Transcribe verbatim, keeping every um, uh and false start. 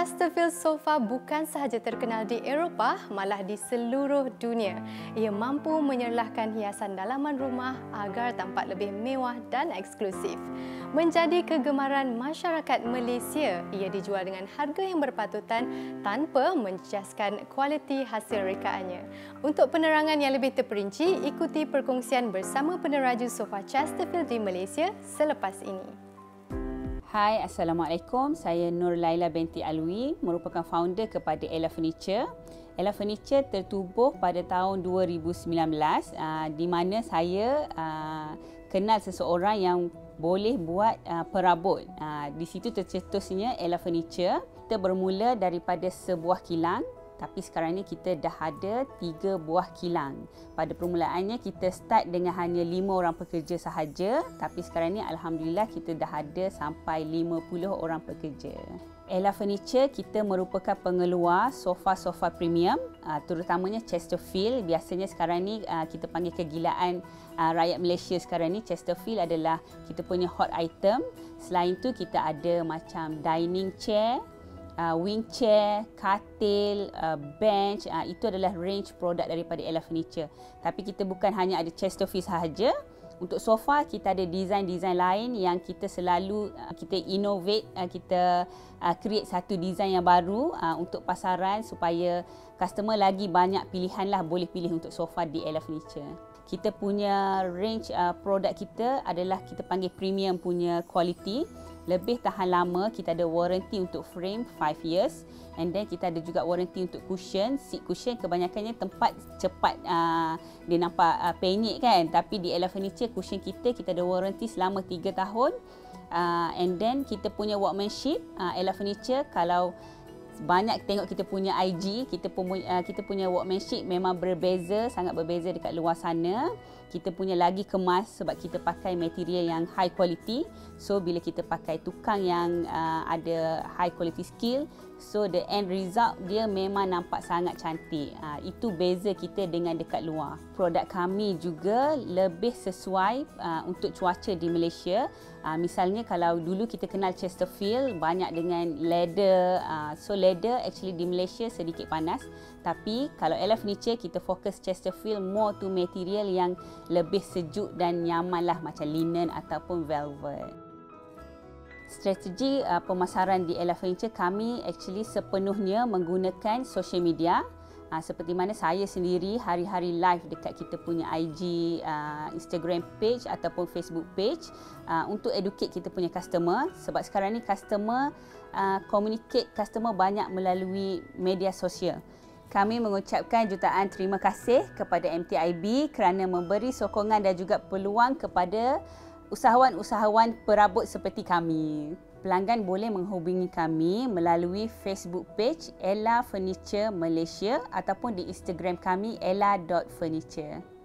Chesterfield sofa bukan sahaja terkenal di Eropah, malah di seluruh dunia. Ia mampu menyerlahkan hiasan dalaman rumah agar tampak lebih mewah dan eksklusif. Menjadi kegemaran masyarakat Malaysia, ia dijual dengan harga yang berpatutan tanpa menjejaskan kualiti hasil rekaannya. Untuk penerangan yang lebih terperinci, ikuti perkongsian bersama peneraju sofa Chesterfield di Malaysia selepas ini. Hai, Assalamualaikum. Saya Nur Laila binti Alwi, merupakan founder kepada Ella Furniture. Ella Furniture tertubuh pada tahun dua ribu sembilan belas uh, di mana saya uh, kenal seseorang yang boleh buat uh, perabot. Uh, di situ tercetusnya Ella Furniture. Kita bermula daripada sebuah kilang, tapi sekarang ni kita dah ada tiga buah kilang. Pada permulaannya kita start dengan hanya lima orang pekerja sahaja, tapi sekarang ni alhamdulillah kita dah ada sampai lima puluh orang pekerja. Ella Furniture kita merupakan pengeluar sofa-sofa premium, terutamanya Chesterfield. Biasanya sekarang ni kita panggil kegilaan rakyat Malaysia sekarang ni. Chesterfield adalah kita punya hot item. Selain tu kita ada macam dining chair, Uh, wing chair, katil, uh, bench, uh, itu adalah range produk daripada Ella Furniture. Tapi kita bukan hanya ada Chesterfield sahaja. Untuk sofa kita ada design-design lain yang kita selalu uh, kita innovate, uh, kita uh, create satu design yang baru uh, untuk pasaran supaya customer lagi banyak pilihan lah boleh pilih untuk sofa di Ella Furniture. Kita punya range uh, produk kita adalah kita panggil premium punya quality. Lebih tahan lama, kita ada warranty untuk frame five years, and then kita ada juga warranty untuk cushion. Seat cushion kebanyakannya tempat cepat uh, dia nampak uh, penyek kan, tapi di Ella Furniture cushion kita kita ada warranty selama tiga tahun. Uh, and then kita punya workmanship, uh, Ella Furniture kalau banyak tengok kita punya I G, kita punya uh, kita punya workmanship memang berbeza, sangat berbeza dekat luar sana. Kita punya lagi kemas sebab kita pakai material yang high quality. So bila kita pakai tukang yang uh, ada high quality skill, so the end result dia memang nampak sangat cantik. Uh, itu beza kita dengan dekat luar. Produk kami juga lebih sesuai uh, untuk cuaca di Malaysia. Uh, misalnya kalau dulu kita kenal Chesterfield banyak dengan leather. Uh, so leather actually di Malaysia sedikit panas. Tapi kalau Ella Furniture kita fokus Chesterfield more to material yang lebih sejuk dan nyaman lah, macam linen ataupun velvet. Strategi uh, pemasaran di Ella Furniture kami actually sepenuhnya menggunakan social media. Uh, seperti mana saya sendiri hari-hari live dekat kita punya I G, uh, Instagram page ataupun Facebook page uh, untuk educate kita punya customer. Sebab sekarang ni customer uh, communicate customer banyak melalui media sosial. Kami mengucapkan jutaan terima kasih kepada M T I B kerana memberi sokongan dan juga peluang kepada usahawan-usahawan perabot seperti kami. Pelanggan boleh menghubungi kami melalui Facebook page Ella Furniture Malaysia ataupun di Instagram kami ella dot furniture.